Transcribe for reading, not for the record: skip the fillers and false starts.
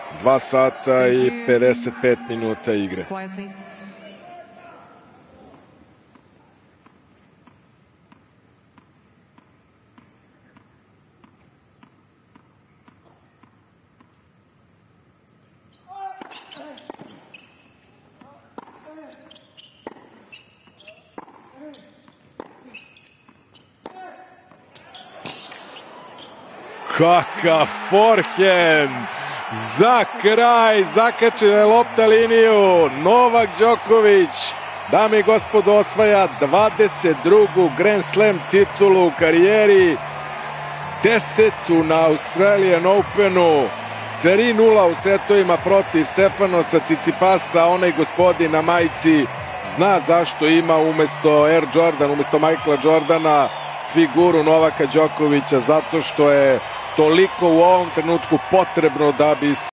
2 sata i 55 minuta igre. Kakav forehand! Za kraj, zakačena je lopta liniju. Novak Đoković, dame i gospodo, osvaja 22. Grand Slam titulu u karijeri, 10. na Australian Openu, 3-0 u setovima protiv Stefanosa Cicipasa. Onaj gospodin na majici zna zašto ima umesto Air Jordan, umesto Michaela Jordana, figuru Novaka Đokovića, zato što je toliko u ovom trenutku potrebno da bi